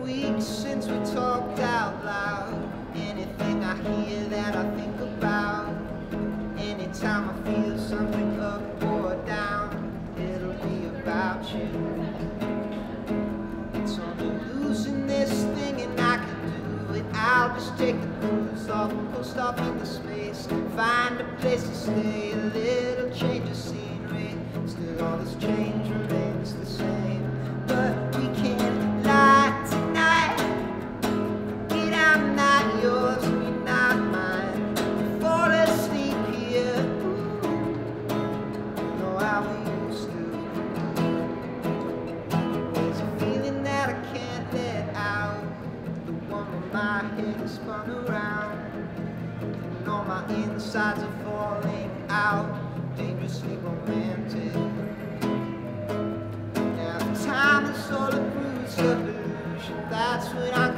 been weeks since we talked out loud. Anything I hear that I think about, anytime I feel something up or down, it'll be about you. It's on the loose in this thing and I can do it. I'll just take the cruise off, post off into space, find a place to stay, a little change of scenery. Still all this change remains the same, but we can't lie tonight. And I'm not yours and you're not mine. Fall asleep here, ooh, know how we used to. There's a feeling that I can't let out, the one where my head is spun around and all my insides are falling out, dangerously romantic. Now the time is all a bruise of illusion, that's when I